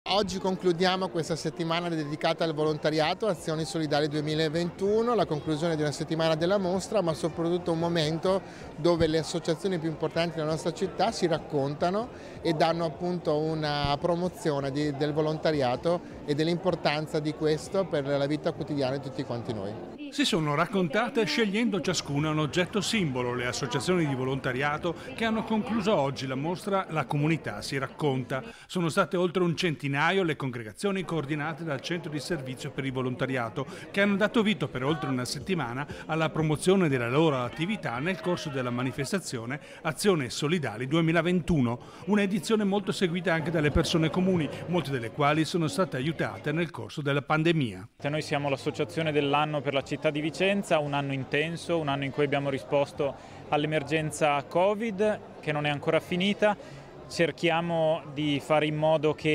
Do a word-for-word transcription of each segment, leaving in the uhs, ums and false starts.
Oggi concludiamo questa settimana dedicata al volontariato, Azioni Solidali duemilaventuno, la conclusione di una settimana della mostra, ma soprattutto un momento dove le associazioni più importanti della nostra città si raccontano e danno appunto una promozione di, del volontariato e dell'importanza di questo per la vita quotidiana di tutti quanti noi. Si sono raccontate scegliendo ciascuna un oggetto simbolo le associazioni di volontariato che hanno concluso oggi la mostra La comunità si racconta. Sono state oltre un centinaio le congregazioni coordinate dal Centro di Servizio per il Volontariato che hanno dato vita per oltre una settimana alla promozione della loro attività nel corso della manifestazione Azioni Solidali duemilaventuno, un'edizione molto seguita anche dalle persone comuni, molte delle quali sono state aiutate nel corso della pandemia. Noi siamo l'associazione dell'anno per la città di Vicenza, un anno intenso, un anno in cui abbiamo risposto all'emergenza Covid che non è ancora finita. Cerchiamo di fare in modo che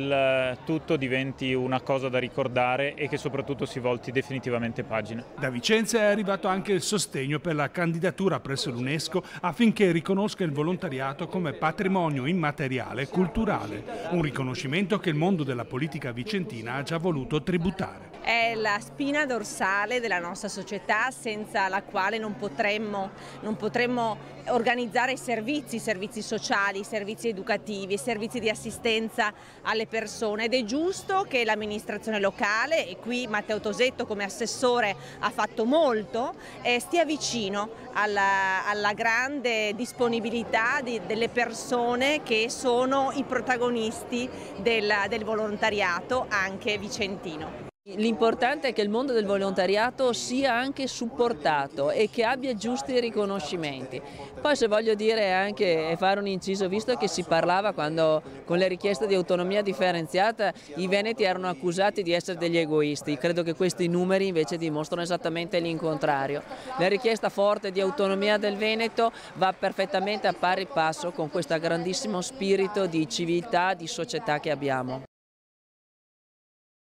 il tutto diventi una cosa da ricordare e che soprattutto si volti definitivamente pagina. Da Vicenza è arrivato anche il sostegno per la candidatura presso l'UNESCO affinché riconosca il volontariato come patrimonio immateriale e culturale, un riconoscimento che il mondo della politica vicentina ha già voluto tributare. È la spina dorsale della nostra società senza la quale non potremmo, non potremmo organizzare servizi, servizi sociali, servizi educativi, servizi di assistenza alle persone ed è giusto che l'amministrazione locale, e qui Matteo Tosetto come assessore ha fatto molto, eh, stia vicino alla, alla grande disponibilità di, delle persone che sono i protagonisti del, del volontariato anche vicentino. L'importante è che il mondo del volontariato sia anche supportato e che abbia giusti riconoscimenti. Poi se voglio dire anche e fare un inciso, visto che si parlava quando con le richieste di autonomia differenziata i veneti erano accusati di essere degli egoisti, credo che questi numeri invece dimostrano esattamente l'incontrario. La richiesta forte di autonomia del Veneto va perfettamente a pari passo con questo grandissimo spirito di civiltà, di società che abbiamo.